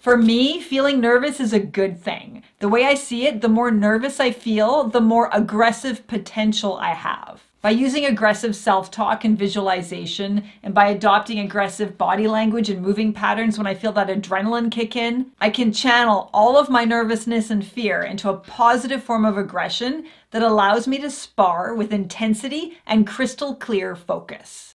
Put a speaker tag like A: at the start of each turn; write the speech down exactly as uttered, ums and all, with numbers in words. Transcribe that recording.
A: For me, feeling nervous is a good thing. The way I see it, the more nervous I feel, the more aggressive potential I have. By using aggressive self-talk and visualization, and by adopting aggressive body language and moving patterns when I feel that adrenaline kick in, I can channel all of my nervousness and fear into a positive form of aggression that allows me to spar with intensity and crystal clear focus.